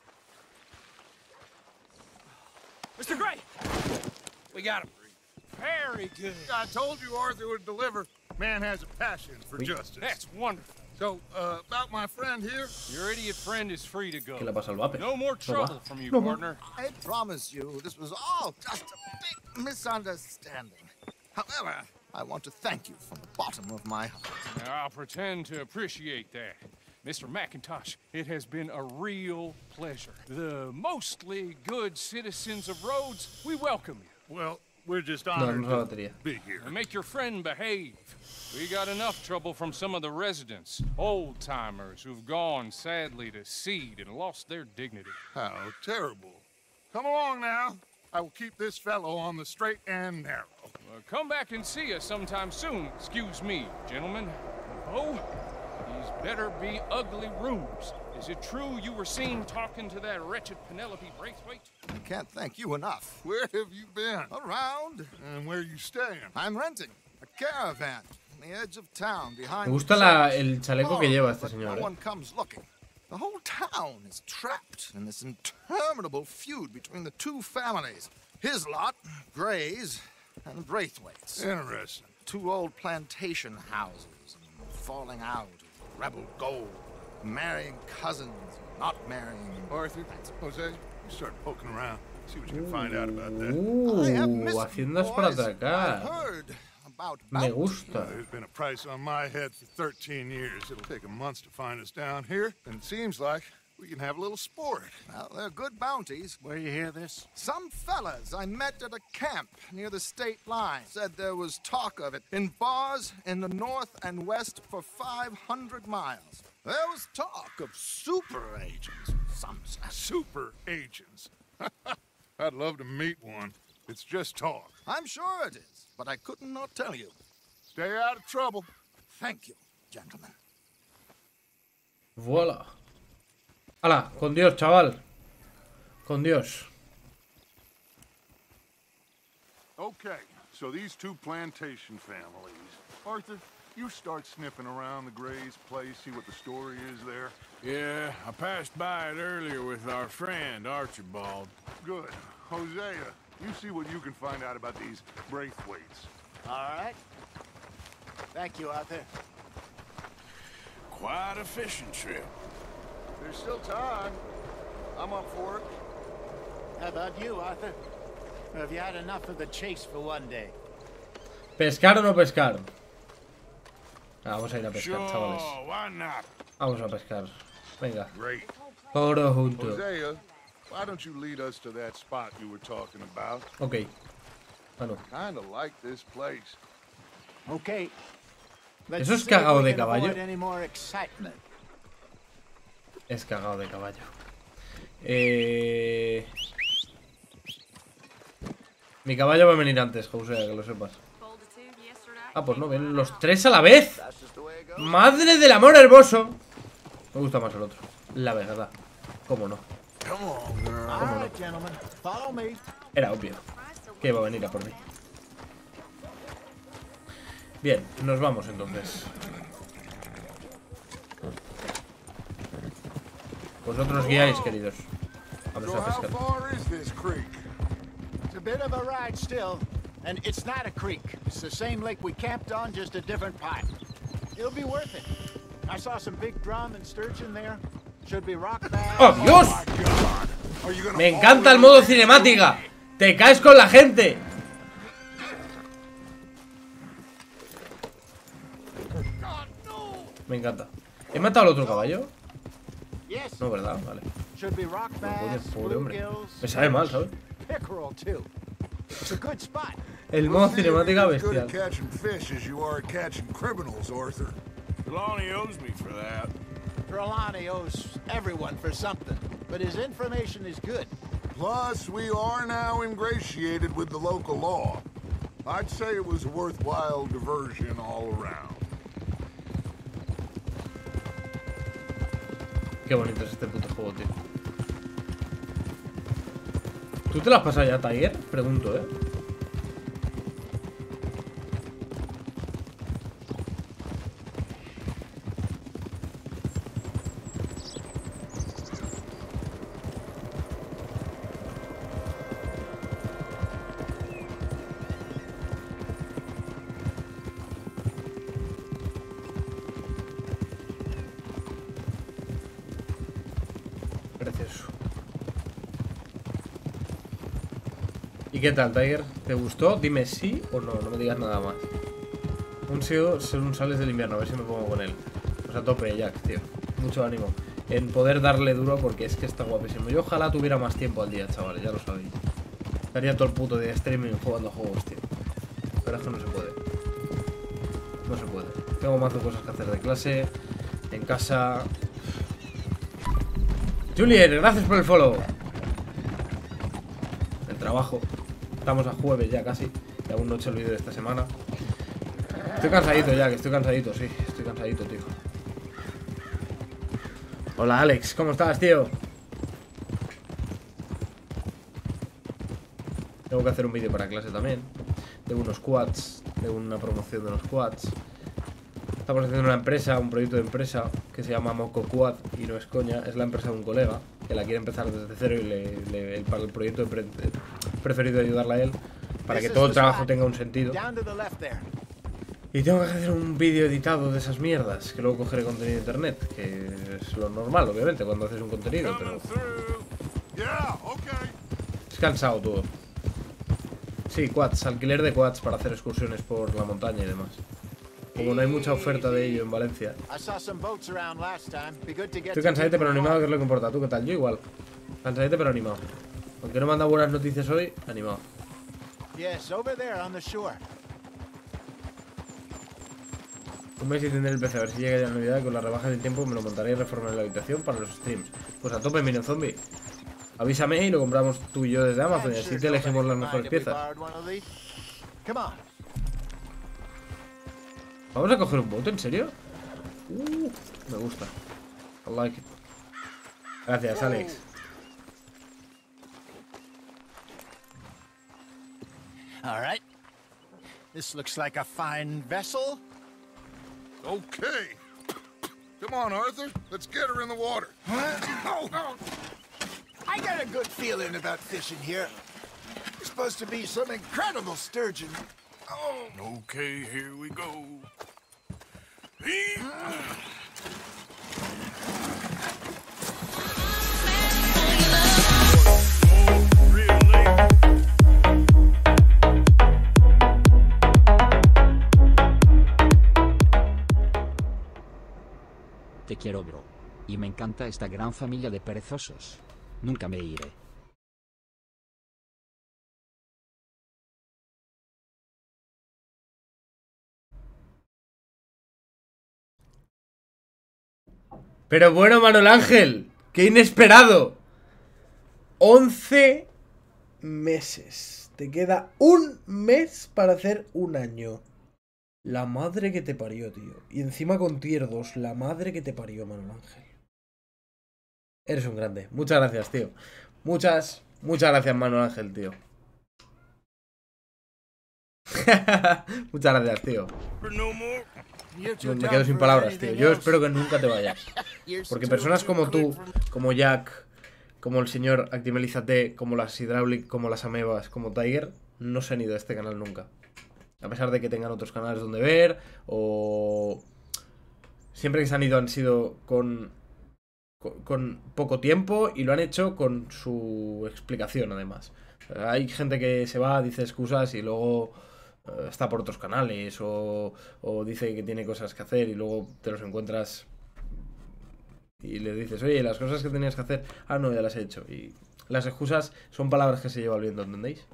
Mister Gray! We got him. Very good. I told you Arthur would deliver. Man has a passion for Oui. justice. That's wonderful. So, uh, about my friend here, Your idiot friend is free to go. ¿Qué le pasa al vape? No more No trouble va. from you, No va. partner. I promise you this was all just a big misunderstanding. However, I want to thank you from the bottom of my heart. Now, I'll pretend to appreciate that. Mister McIntosh, it has been a real pleasure. The mostly good citizens of Rhodes, we welcome you. well, we're just No, honored no es la to batería. be here. And make your friend behave. We got enough trouble from some of the residents, old-timers who've gone, sadly, to seed and lost their dignity. How terrible. Come along now. I will keep this fellow on the straight and narrow. Uh, come back and see us sometime soon. Excuse me, gentlemen. Oh, these better be ugly rooms. Is it true you were seen talking to that wretched Penelope Braithwaite? I can't thank you enough. Where have you been? Around, And where you staying? I'm renting a caravan on the edge of town behind. Me gusta la, el chaleco que lleva este But señor, no eh. one comes looking. The whole town is trapped in this interminable feud between the two families. His lot, Gray's, and Braithwaite's. Interesting. two old plantation houses, and falling out, rebel gold, marrying cousins, not marrying. Arthur, Jose, you start poking around. See what you can find out about that. I have Uh, missed haciendas you, para boys. I've atracar. heard about Me bounties. gusta. There's been a price on my head for thirteen years. It'll take a month to find us down here, and it seems like we can have a little sport. Well, they're good bounties. Where you hear this? Some fellas I met at a camp near the state line said there was talk of it in bars in the north and west for five hundred miles. There was talk of super agents, some said. Super agents. I'd love to meet one. It's just talk. I'm sure it is, but I couldn't not tell you. Stay out of trouble. Thank you, gentlemen. Voilà. Hala, con Dios, chaval. Con Dios. Okay, so these two plantation families. Arthur, you start sniffing around the Gray's place, see what the story is there. Yeah, I passed by it earlier with our friend, Archibald. Good. Hosea, you see what you can find out about these Braithwaites. All right. Thank you, Arthur. Quite a fishing trip. There's still time. I'm up for it. How about you, Arthur? Or have you had enough of the chase for one day? ¿Pescar o no pescar? Ah, vamos a ir a pescar, Sure, chavales. why not? Vamos a pescar. Venga. Great. Todo junto. Hosea, why don't you lead us to that spot you were talking about? Ok. Bueno. Kinda like this place. Okay. Let's ¿Eso es see if cagado we de can caballo? avoid any more excitement. Es cagado de caballo. Eh... Mi caballo va a venir antes, José, que lo sepas. Ah, pues no, ven los tres a la vez. ¡Madre del amor hermoso! Me gusta más el otro, la verdad. ¿Cómo no? All right, gentlemen. Follow me. Era obvio que iba a venir a por mí. Bien, nos vamos entonces. Vosotros guiáis, queridos. Vamos So a how pescar. far is this creek? It's a bit of a ride still, and it's not a creek. It's the same lake we camped on, just a different part. It'll be worth it. I saw some big drum and sturgeon there. Should be rock bass. ¡Oh, Dios! Are you gonna Me encanta el modo cinemática. Te caes con la gente. Me encanta. ¿He matado al otro caballo? Yes. No, ¿verdad? Vale. Should be rock Pobre, bass, pobre hombre. bluegills, Me sabe mal, ¿sabes? pickerel too. It's a good spot. El modo Hosea, cinemática you're as good bestial. at catching fish as you are at catching criminals, Arthur. Trelawney owes me for that. Trelawney owes everyone for something, but his information is good. Plus, we are now ingratiated with the local law. I'd say it was a worthwhile diversion all around. Qué bonito es este puto juego, tío. ¿Tú te lo has pasado ya, Tiger? Pregunto, ¿eh? Precioso. ¿Y qué tal, Tiger? ¿Te gustó? Dime sí o no, no me digas nada más. Un SEO según sales del invierno, a ver si me pongo con él. Pues a tope, Jack, tío. Mucho ánimo en poder darle duro porque es que está guapísimo. Yo ojalá tuviera más tiempo al día, chavales, ya lo sabéis. Estaría todo el puto día streaming jugando juegos, tío. Pero es que no se puede. No se puede. Tengo más de cosas que hacer de clase, en casa. Juliet, gracias por el follow. El trabajo. Estamos a jueves ya casi. Y aún no he hecho el vídeo de esta semana. Estoy cansadito ya, que estoy cansadito, sí. Estoy cansadito, tío. Hola, Alex. ¿Cómo estás, tío? Tengo que hacer un vídeo para clase también. De unos quads. De una promoción de los quads. Estamos haciendo una empresa, un proyecto de empresa que se llama Moco Quad y no es coña, es la empresa de un colega que la quiere empezar desde cero y le, le, el, para el proyecto he, pre, he preferido ayudarle a él para que todo el trabajo tenga un sentido. Y tengo que hacer un vídeo editado de esas mierdas, que luego cogeré contenido de internet, que es lo normal, obviamente, cuando haces un contenido, pero... Es cansado todo. Sí, quads, alquiler de quads para hacer excursiones por la montaña y demás. Como no hay mucha oferta de ello en Valencia. Estoy cansadete pero animado, que es lo que importa. ¿Tú qué tal? Yo igual. Cansadete pero animado. Aunque no me han dado buenas noticias hoy, animado. Un mes y tendré el P C, a ver si llega ya la Navidad y con la rebaja del tiempo me lo montaré y reformaré la habitación para los streams. Pues a tope, Minion Zombie. Avísame y lo compramos tú y yo desde Amazon y así te elegimos las mejores piezas. ¿Vamos a coger un bote? ¿En serio? Uh, me gusta. I like it. Gracias, Alex. All right. This looks like a fine vessel. Okay. Come on, Arthur. Let's get her in the water. Oh. I got a good feeling about fishing here. It's supposed to be some incredible sturgeon. Oh. Okay, here we go. Te quiero, bro. Y me encanta esta gran familia de perezosos. Nunca me iré. Pero bueno, Manuel Ángel, qué inesperado. once meses. Te queda un mes para hacer un año. La madre que te parió, tío. Y encima con tier dos, la madre que te parió, Manuel Ángel. Eres un grande. Muchas gracias, tío. Muchas, muchas gracias, Manuel Ángel, tío. Muchas gracias, tío. No, me quedo sin palabras, tío. Yo espero que nunca te vayas. Porque personas como tú, como Jack, como el señor Actimelizate, como las Hydraulic, como las Amebas, como Tiger, no se han ido a este canal nunca. A pesar de que tengan otros canales donde ver, o... Siempre que se han ido han sido con... con, con poco tiempo y lo han hecho con su explicación, además. O sea, hay gente que se va, dice excusas y luego... está por otros canales o, o dice que tiene cosas que hacer y luego te los encuentras y le dices, oye, las cosas que tenías que hacer, ah, no, ya las he hecho. Y las excusas son palabras que se lleva el viento, ¿entendéis?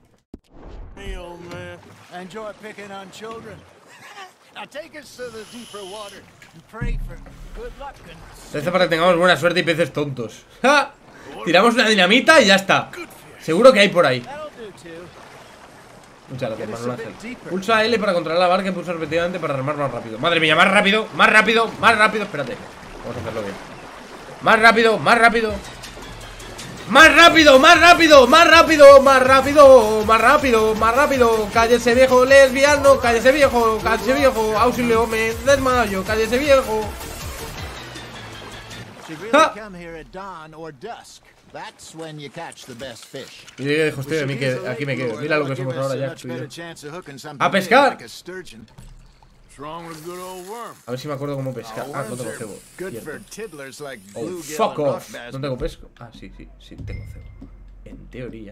Reza para que tengamos buena suerte y peces tontos. ¡Ja! Tiramos una dinamita y ya está. Seguro que hay por ahí. Muchas gracias, Manuel Ángel. Pulsa L para controlar la barca y pulsa repetidamente para remar más rápido. Madre mía, más rápido, más rápido, más rápido. Espérate, vamos a hacerlo bien. Más rápido, más rápido. Más rápido, más rápido, más rápido, más rápido, más rápido, más rápido. Cállese viejo lesbiano, cállese viejo, cállese viejo. Auxilio, me desmayo, cállese viejo. ¡Ja! Y digo, dijo, estoy de mí que aquí me quedo. Mira lo que somos ahora, Jack. ¡A pescar! A ver si me acuerdo cómo pescar. Ah, no tengo cebo. Oh, fuck off. No tengo pesco. Ah, sí, sí, sí, tengo cebo. En teoría.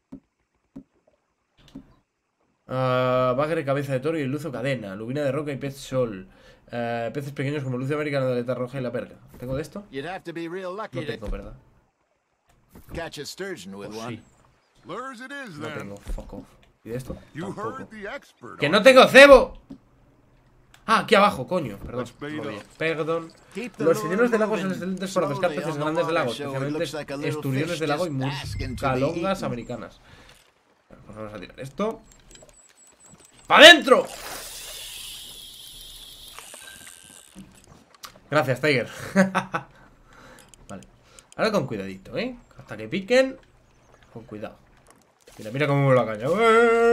Uh, bagre, cabeza de toro y luzo cadena. Lubina de roca y pez sol. Uh, peces pequeños como lucio americano de aleta roja y la perca. ¿Tengo de esto? No tengo, ¿verdad? Catch a sturgeon with Oh, sí. Lures it is, No then. tengo, fuck off. ¿Y de esto? You Tampoco. heard the expert. ¡Que no tengo cebo! Ah, aquí abajo, coño. Perdón. no veía. Perdón. Los señores de lago son excelentes para pescar peces grandes de lago, especialmente esturiones de lago y muscalongas americanas. Pues vamos a tirar esto. ¡Pa' dentro! Gracias, Tiger. Vale. Ahora con cuidadito, ¿eh? Hasta que piquen. Con cuidado. Mira, mira cómo me lo ha cañado.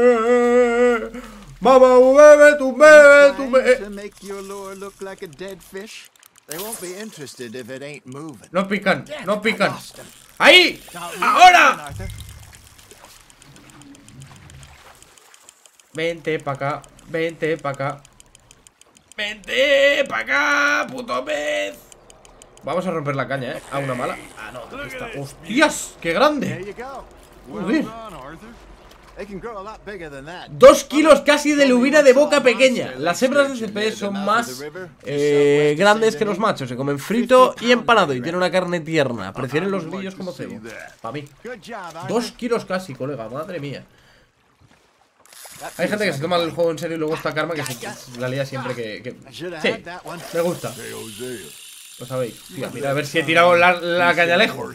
Mamá, bebe, tú bebe, tú bebe. No pican, no pican. ¡Ahí! ¡Ahora! Vente pa' acá, vente pa' acá. Vente pa' acá, puto pez. Vamos a romper la caña, ¿eh? A una mala. Ah, no, aquí está. ¡Hostias! ¡Qué grande! Joder. Dos kilos casi de lubina de boca pequeña. Las hembras de C P son más eh, grandes que los machos. Se comen frito y empanado y tienen una carne tierna. Prefieren los grillos como cebo. Para mí. Dos kilos casi, colega. Madre mía. Hay gente que se toma el juego en serio y luego está Karma que se la lía siempre que... que... Sí, me gusta. Lo sabéis. Tío, mira a ver si he tirado la, la caña lejos.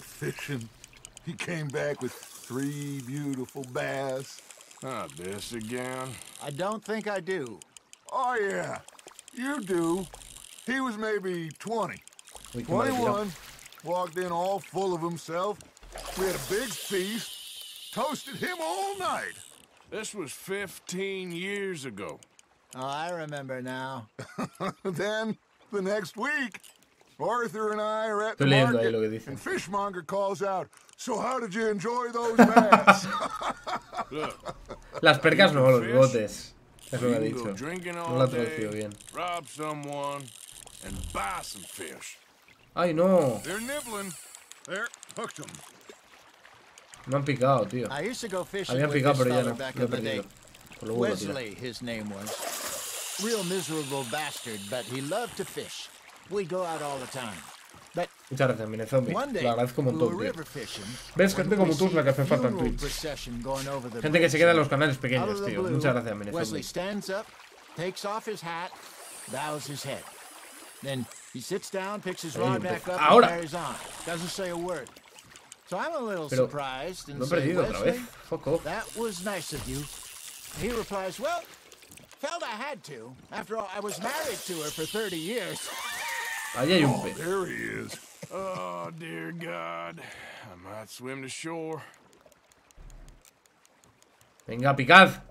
Three beautiful bass. Not this again. I don't think I do. Oh, yeah. You do. He was maybe twenty. Uy, qué mal twenty-one. Walked in all full of himself. We had a big feast. Toasted him all night. This was fifteen years ago. Oh, I remember now. Then, the next week, Arthur and I are at the Estoy leyendo ahí lo que market, dice. and Fishmonger calls out, "So how did you enjoy those bass?" Look, Las percas no, los bigotes. Es lo que ha you can go dicho. drinking No all lo ha traducido day, bien. rob someone, and buy some fish. Ay, no. They're nibbling. There, hooked them. Me han picado, tío. I used to go fishing Habían with picado, this pero ya fella no. back Lo he in the day. perdido. Por lo bueno, tío. Wesley, his name was. Real miserable bastard, but he loved to fish. We'd go out all the time. But Muchas gracias, Mine Zombie. one day, Lo agradezco un we montón, were tío. river fishing. ¿Ves? Gente como tú es la que hace falta en Funeral Twitch. procession going over the Gente que se queda en los canales Out pequeños, of the tío. blue, Muchas gracias, Mine Wesley Zombie. stands up, takes off his hat, bows his head. Then he sits down, picks his Ahí rod empezó. back up, Ahora. and carries on. Doesn't say a word. So I'm a little Pero surprised and lo he say, perdido otra vez. Wesley, Fuck off. that was nice of you. He replies, well, felt I had to. After all, I was married to her for thirty years. Ahí hay un pez. There he is. Oh, dear God. I might swim to shore. Venga, picad.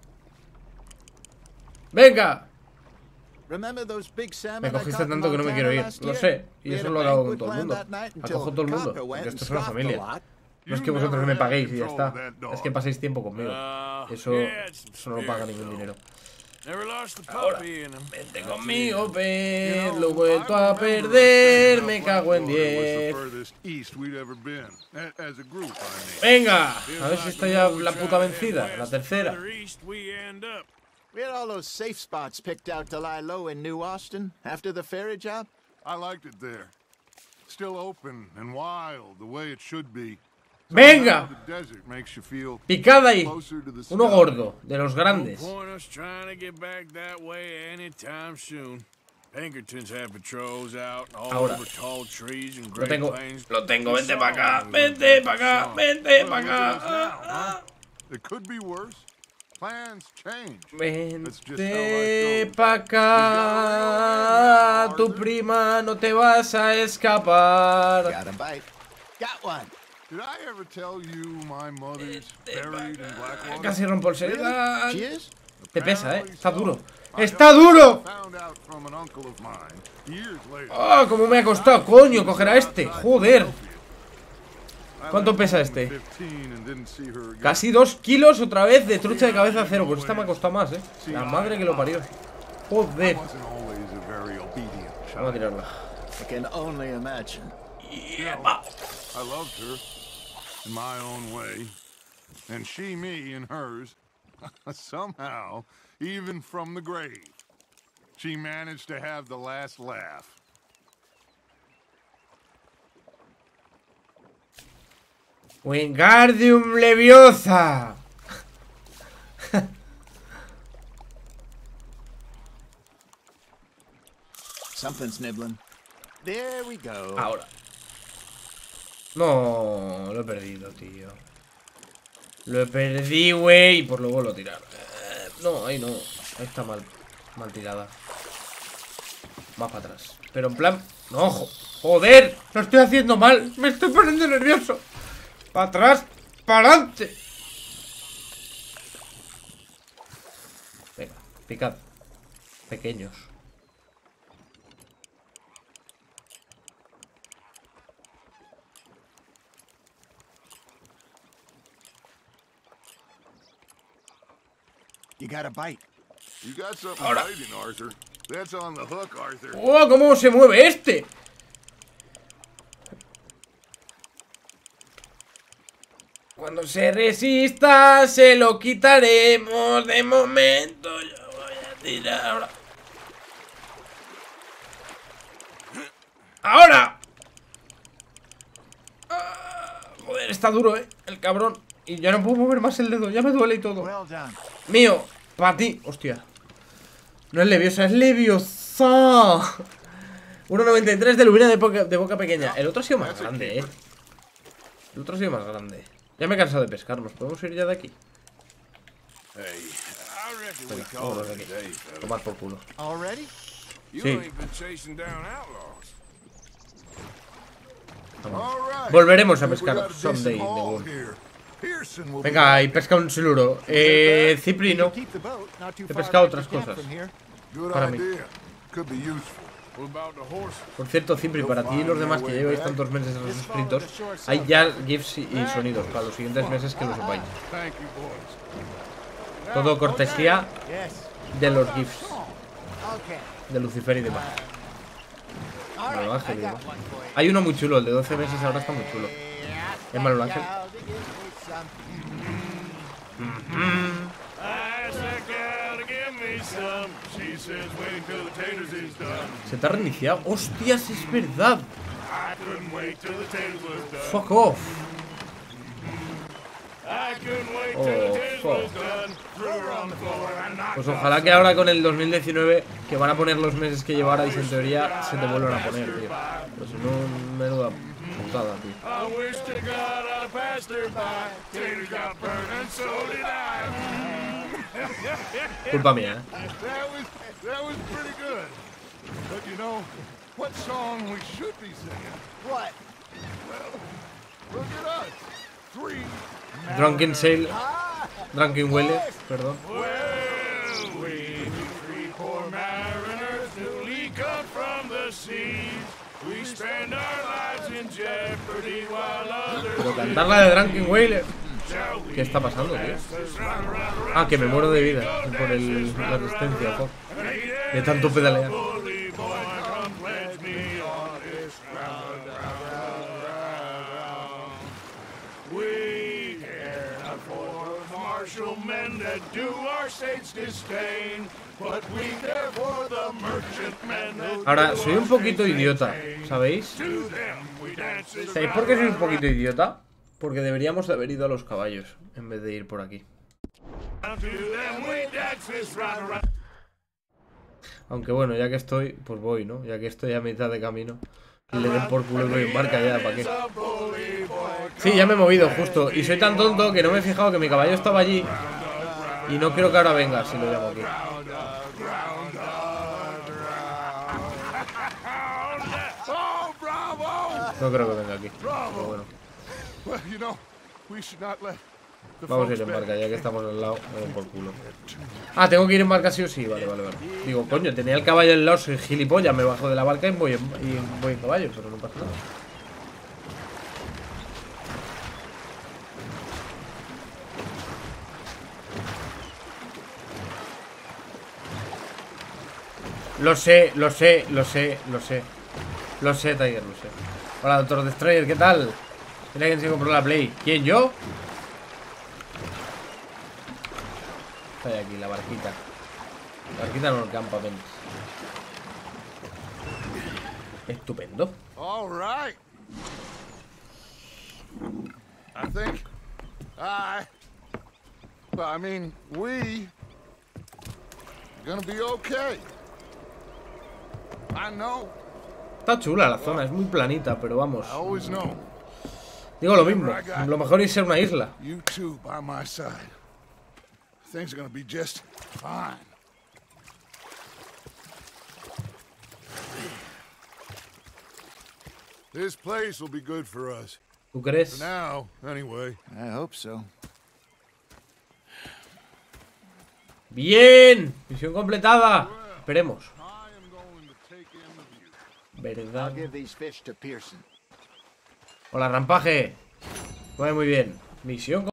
Venga. Remember those big salmon Me I cogiste caught in tanto que no me quiero Montana ir. last Lo year? sé. Y We eso had lo a hago con banquet todo el planned mundo. that night until Acojo todo el mundo. Copper went Porque and esto es una scoffed a familia. lot. No es que You vosotros never me had paguéis y ya control está. of that dog. Es que paséis tiempo conmigo. Ah, Eso, yeah, it's some eso no paga spirit, ningún though. dinero. Never lost the Ahora, puppy in him. vente That's conmigo, it. pez. You Lo he know, vuelto I a remember perder. how Me cago en Blackwater was the diez. furthest east we'd ever been. A- As a group, I mean. Venga. Feels A ver like si está the ya more we la try puta to head vencida. La west, tercera. further east we end up. We had all those safe spots picked out to lie low in New Austin after the ferry job. I liked it there. Still open and wild, the way it should be. Venga. The desert makes you feel Picad ahí. closer to the Uno sky. gordo. De los No grandes. point us trying to get back that way anytime soon. Pinkertons have patrols out all Ahora. over tall trees and Lo great tengo. plains. Lo tengo. Vente Some para acá. live Vente in para acá. some. Vente Well, para look at us acá. now, Ah, huh? It could be worse. Plans change. Vente pa' acá, tu prima no te vas a escapar. Got a bite. Got one. Did I ever tell you my mother's buried in Blackwater? Casi rompo el celular. She is? Te pesa, eh. Está duro. ¡Está duro! Found out from an uncle of mine years later. ¡Oh, cómo me ha costado, coño, coger a este! ¡Joder! ¿Cuánto pesa este? Casi dos kilos otra vez de trucha de cabeza a cero. Pues esta me ha costado más, eh. La madre que lo parió. Joder. Vamos a tirarla. I can only imagine. Yepa. I loved her in my own way, and she me in hers. Somehow, even from the grave, she managed to have the last laugh. Wingardium Leviosa. Something's nibbling. There we go. Ahora. No, lo he perdido, tío. Lo he perdido, güey. Y por luego lo tirar. Eh, no, ahí no. Ahí está mal. Mal tirada. Más para atrás. Pero en plan. No, ojo. Joder. Lo estoy haciendo mal. Me estoy poniendo nervioso. Para atrás. Para adelante. Venga, picad. Pequeños. You got a bite. You got something Ahora. biting, Arthur. That's on the hook, Arthur. ¡Oh! ¿Cómo se mueve este? Cuando se resista, se lo quitaremos. De momento, yo voy a tirar ahora. ¡Ahora! Ah, joder, está duro, eh. El cabrón. Y ya no puedo mover más el dedo. Ya me duele y todo. Mío, para ti. Hostia. No es Leviosa, es Leviosa. uno noventa y tres de lubina de, de boca pequeña. El otro ha sido más grande, eh. El otro ha sido más grande. Ya me he cansado de pescar. ¿Nos podemos ir ya de aquí? Venga, vámonos de aquí. Tomad por culo. Sí. Vamos. Volveremos a pescar someday in the world. Venga, y pesca un siluro. Eh, Cipri, no. He pescado otras cosas para mí. Por cierto, Cipri, para ti y los demás que lleváis tantos meses en los suscritos, hay ya GIFs y sonidos para los siguientes meses, que lo sepáis. Todo cortesía de los GIFs de Lucifer y demás. Malo Ángel y demás. Hay uno muy chulo, el de doce meses ahora está muy chulo. ¿Es Malo Ángel? Se te ha reiniciado. ¡Hostias, es verdad! Fuck off. Oh, fuck. Pues ojalá que ahora con el dos mil diecinueve, que van a poner los meses que llevarais en teoría, se te vuelvan a poner, tío. Pues si no, menuda putada, tío. Culpa mía, eh. Drunken Sail. Drunken Whaler, perdón. Pero cantar la de Drunken Whaler. ¿Qué está pasando, tío? Ah, que me muero de vida por el, la resistencia, fuck. De tanto pedalear. Ahora, soy un poquito idiota, ¿sabéis? ¿Sabéis por qué soy un poquito idiota? Porque deberíamos de haber ido a los caballos en vez de ir por aquí. Aunque bueno, ya que estoy, pues voy, ¿no? Ya que estoy a mitad de camino. Y le den por culo y voy en barca ya, ¿para qué? Sí, ya me he movido, justo. Y soy tan tonto que no me he fijado que mi caballo estaba allí. Y no quiero que ahora venga, si lo llamo aquí. No creo que venga aquí. Pero bueno. Vamos a ir en barca, ya que estamos al lado. Vamos por culo. Ah, tengo que ir en barca sí o sí. Vale, vale, vale. Digo, coño, tenía el caballo al lado, soy gilipollas. Me bajo de la barca y voy en, y voy en caballo, pero no pasa nada. Lo sé, lo sé, lo sé, lo sé. Lo sé, Tiger, lo sé. Hola, doctor Destroyer, ¿qué tal? ¿Tiene alguien que se compró la Play? ¿Quién, yo? Está aquí, la barquita. La barquita no, el campamento. Estupendo. All right. I think I well, I mean, we gonna be okay. I know. Está chula la zona, es muy planita, pero vamos. I always know. Digo lo mismo, lo mejor es ser una isla. You two by my side. Things are gonna be just fine. This place will be good for us. ¿Tú crees? For now, anyway. I hope so. Bien, misión completada. Esperemos. ¿Verdad? Hola, Rampaje. Muy bien. Misión